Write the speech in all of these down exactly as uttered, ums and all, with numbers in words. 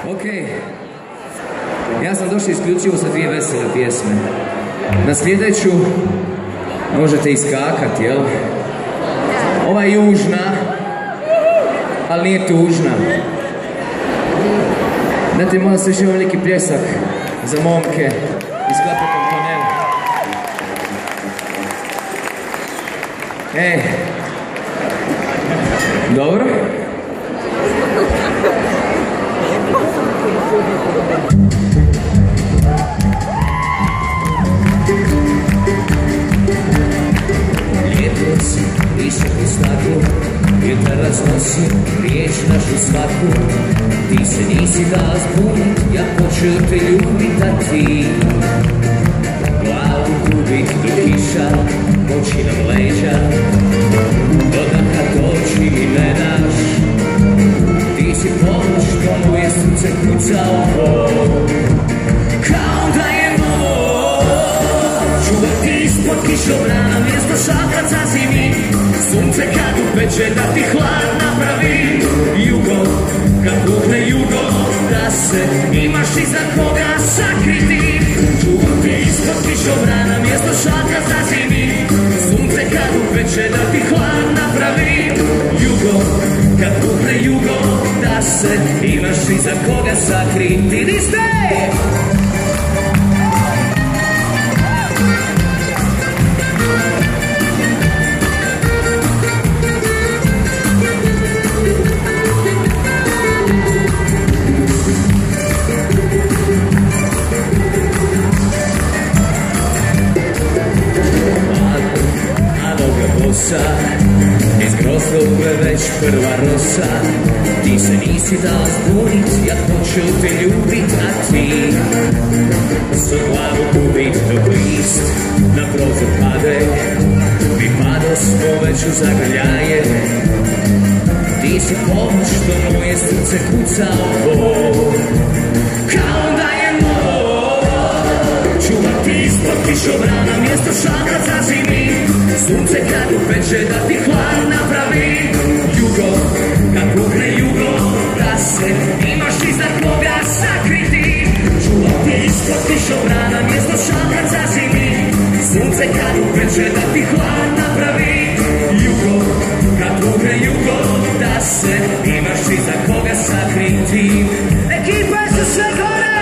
Ok, ja sam došao isključivo sa dvije vesele pjesme. Na sljedeću možete iskakati, jel? Ova je južna, ali nije tužna. Znate, moram se još imam neki pljesak za momke iz Klapetom tunela. E, dobro? Lijepo si, visoku staklu, vjetar raznosi riječ našu svaku. Ti se nisi dao zbunit, ja počeo te ljubit, a ti glavu gubit do kiša, moći nam leđa, dodaha doći mi ne daš. Ti si pomoć, što moje srce kuca ovo, kao da je noć. Čuvati ispod kišobrana, mjesto šakrat za zimi, sunce kad upeče da ti hlad napravi. Jugo, kad puhne jugo, da se imaš iza koga sakriti. Čuvati ispod kišobrana, mjesto šakrat za zimi, sunce kad upeče da ti hlad napravi. Jugo, kad puhne jugo, da se imaš iza koga sakriti. Di ste? Iz grozdove već prva rosa. Ti se nisi dao zbunit, ja počeo te ljubit, a ti svoj glavu gubit dok list na prozor pade. Mi pado smo već u zagrljaje. Ti si pomoć što moje srce kuca ovo, kao da je noć. Čuvati ispod kišobrana, mjesto šakrat za zimi, sunce kad upeče da ti hlad napravi. Jugo, kad puhne jugo, da se imaš iza koga sakriti. Čuvati ispod kišobrana, mjesto šakrat za zimi, sunce kad upeče da ti hlad napravi. Jugo, kad puhne jugo, da se imaš iza koga sakriti. Ekipa su sve gore!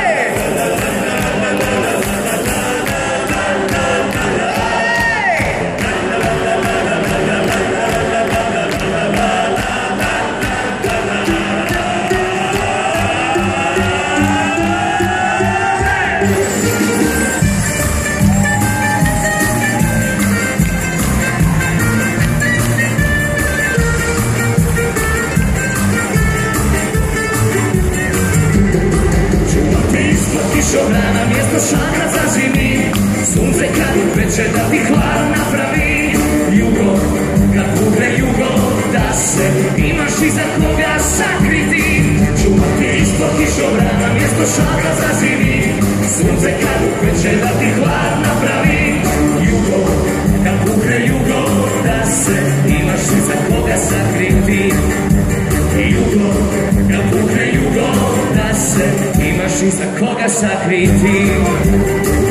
Kišobrana, mjesto šakrat za zimi, sunce kad upeče da ti hlad napravi. Jugo, kad puhne jugo, da se imaš iza koga sakriti. Čuvati ispod kišobrana, mjesto šakrat za zimi, sunce kad upeče da ti hlad napravi. Jugo, kad puhne jugo, da se imaš iza koga sakriti. Jugo, kad puhne jugo, da se imaš iza koga sakriti.